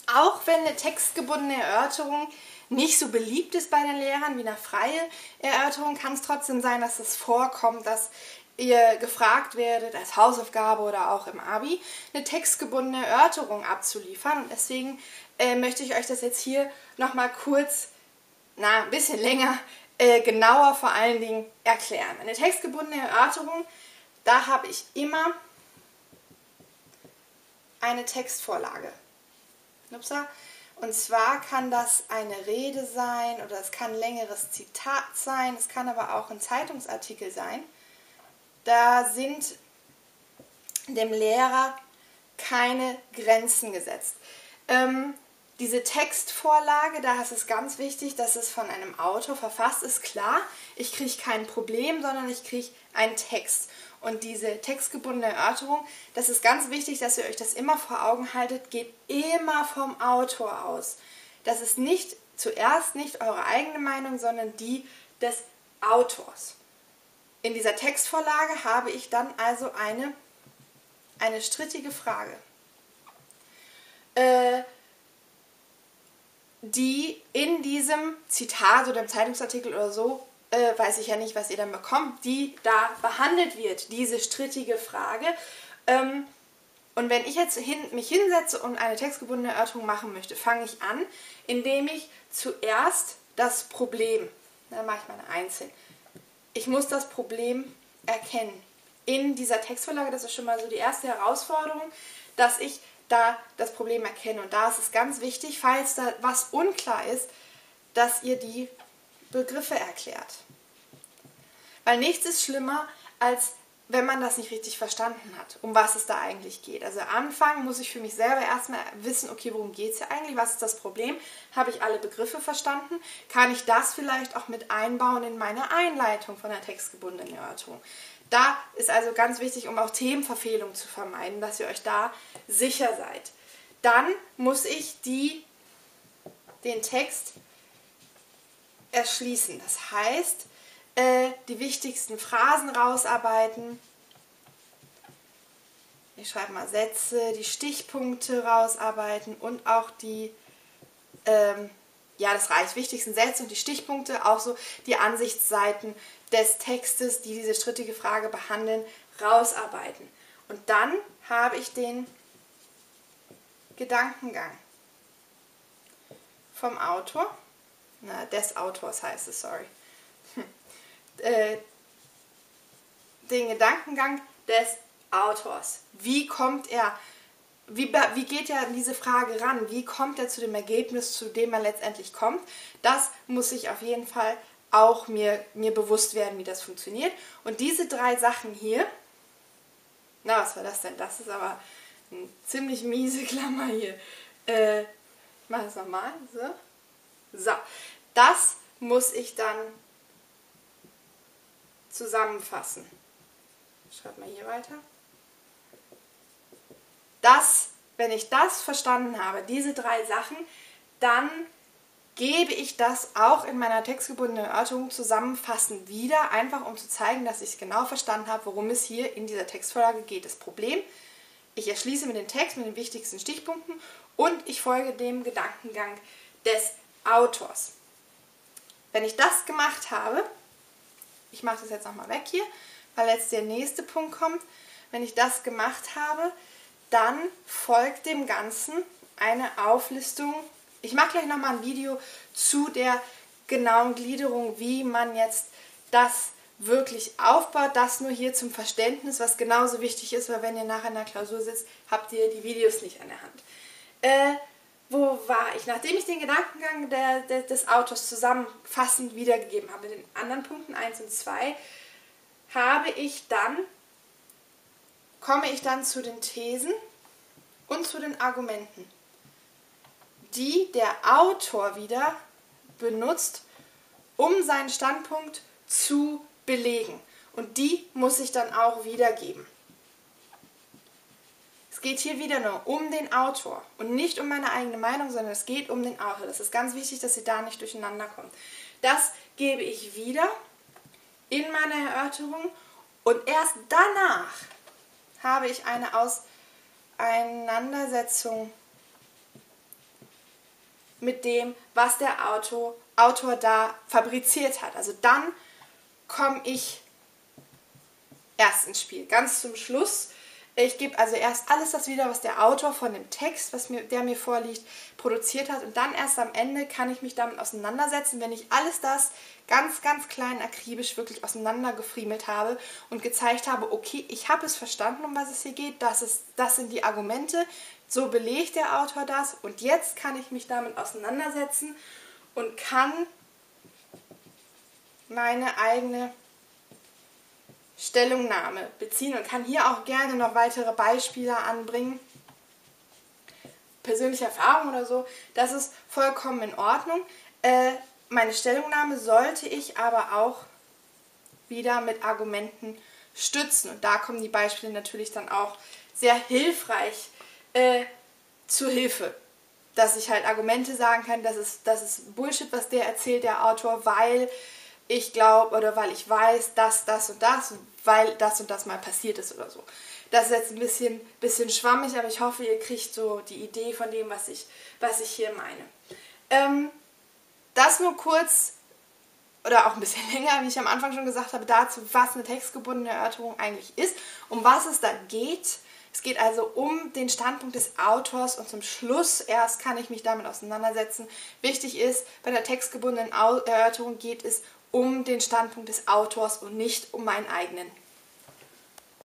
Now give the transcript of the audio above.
Auch wenn eine textgebundene Erörterung nicht so beliebt ist bei den Lehrern wie eine freie Erörterung, kann es trotzdem sein, dass es vorkommt, dass ihr gefragt werdet, als Hausaufgabe oder auch im Abi, eine textgebundene Erörterung abzuliefern. Und deswegen möchte ich euch das jetzt hier nochmal kurz, ein bisschen länger, genauer vor allen Dingen erklären. Eine textgebundene Erörterung, da habe ich immer eine Textvorlage. Und zwar kann das eine Rede sein oder es kann ein längeres Zitat sein, es kann aber auch ein Zeitungsartikel sein. Da sind dem Lehrer keine Grenzen gesetzt. Diese Textvorlage, da ist es ganz wichtig, dass es von einem Autor verfasst ist. Klar, ich kriege kein Problem, sondern ich kriege einen Text. Und diese textgebundene Erörterung, das ist ganz wichtig, dass ihr euch das immer vor Augen haltet, geht immer vom Autor aus. Das ist zuerst nicht eure eigene Meinung, sondern die des Autors. In dieser Textvorlage habe ich dann also eine strittige Frage, die in diesem Zitat oder im Zeitungsartikel oder so, weiß ich ja nicht, was ihr dann bekommt, die da behandelt wird, diese strittige Frage. Und wenn ich jetzt mich hinsetze und eine textgebundene Erörterung machen möchte, fange ich an, indem ich zuerst das Problem, dann mache ich meine einzeln. Ich muss das Problem erkennen. In dieser Textvorlage, das ist schon mal so die erste Herausforderung, dass ich da das Problem erkenne. Und da ist es ganz wichtig, falls da was unklar ist, dass ihr die Begriffe erklärt. Weil nichts ist schlimmer, als wenn man das nicht richtig verstanden hat, um was es da eigentlich geht. Also am Anfang muss ich für mich selber erstmal wissen, okay, worum geht es hier eigentlich, was ist das Problem, habe ich alle Begriffe verstanden, kann ich das vielleicht auch mit einbauen in meine Einleitung von der textgebundenen Erörterung. Da ist also ganz wichtig, um auch Themenverfehlungen zu vermeiden, dass ihr euch da sicher seid. Dann muss ich den Text erschließen. Das heißt, die wichtigsten Phrasen rausarbeiten. Ich schreibe mal Sätze, die Stichpunkte rausarbeiten und auch die, das reicht, wichtigsten Sätze und die Stichpunkte, auch so die Ansichtsseiten des Textes, die diese strittige Frage behandeln, rausarbeiten. Und dann habe ich den Gedankengang vom Autor, des Autors heißt es, sorry, den Gedankengang des Autors. Wie kommt er, wie geht er an diese Frage ran? Wie kommt er zu dem Ergebnis, zu dem er letztendlich kommt? Das muss ich auf jeden Fall auch mir bewusst werden, wie das funktioniert. Und diese 3 Sachen hier, was war das denn? Das ist aber eine ziemlich miese Klammer hier. Ich mache das nochmal. So. Das muss ich dann zusammenfassen. Ich schreibe mal hier weiter. Wenn ich das verstanden habe, diese 3 Sachen, dann gebe ich das auch in meiner textgebundenen Erörterung zusammenfassend wieder, einfach um zu zeigen, dass ich es genau verstanden habe, worum es hier in dieser Textvorlage geht. Das Problem, ich erschließe mir den Text mit den wichtigsten Stichpunkten und ich folge dem Gedankengang des Autors. Wenn ich das gemacht habe, ich mache das jetzt nochmal weg hier, weil jetzt der nächste Punkt kommt. Wenn ich das gemacht habe, dann folgt dem Ganzen eine Auflistung. Ich mache gleich nochmal ein Video zu der genauen Gliederung, wie man jetzt das wirklich aufbaut. Das nur hier zum Verständnis, was genauso wichtig ist, weil wenn ihr nachher in der Klausur sitzt, habt ihr die Videos nicht an der Hand. Wo war ich? Nachdem ich den Gedankengang des Autors zusammenfassend wiedergegeben habe, den anderen Punkten 1 und 2, komme ich dann zu den Thesen und zu den Argumenten, die der Autor wieder benutzt, um seinen Standpunkt zu belegen. Und die muss ich dann auch wiedergeben. Es geht hier wieder nur um den Autor und nicht um meine eigene Meinung, sondern es geht um den Autor. Das ist ganz wichtig, dass ihr da nicht durcheinander kommt. Das gebe ich wieder in meiner Erörterung und erst danach habe ich eine Auseinandersetzung mit dem, was der Autor da fabriziert hat. Also dann komme ich erst ins Spiel. Ganz zum Schluss. Ich gebe also erst alles das wieder, was der Autor von dem Text, der mir vorliegt, produziert hat. Und dann erst am Ende kann ich mich damit auseinandersetzen, wenn ich alles das ganz, ganz klein akribisch wirklich auseinandergefriemelt habe und gezeigt habe, okay, ich habe es verstanden, um was es hier geht, das sind die Argumente, so belegt der Autor das und jetzt kann ich mich damit auseinandersetzen und kann meine eigene Stellungnahme beziehen und kann hier auch gerne noch weitere Beispiele anbringen, persönliche Erfahrung oder so, das ist vollkommen in Ordnung. Meine Stellungnahme sollte ich aber auch wieder mit Argumenten stützen und da kommen die Beispiele natürlich dann auch sehr hilfreich zur Hilfe, dass ich halt Argumente sagen kann, das ist Bullshit, was der erzählt, der Autor, weil ich glaube oder weil ich weiß, dass das und das, weil das und das mal passiert ist oder so. Das ist jetzt ein bisschen schwammig, aber ich hoffe, ihr kriegt so die Idee von dem, was ich hier meine. Das nur kurz oder auch ein bisschen länger, wie ich am Anfang schon gesagt habe, dazu, was eine textgebundene Erörterung eigentlich ist, um was es da geht. Es geht also um den Standpunkt des Autors und zum Schluss erst kann ich mich damit auseinandersetzen. Wichtig ist, bei der textgebundenen Erörterung geht es um den Standpunkt des Autors und nicht um meinen eigenen.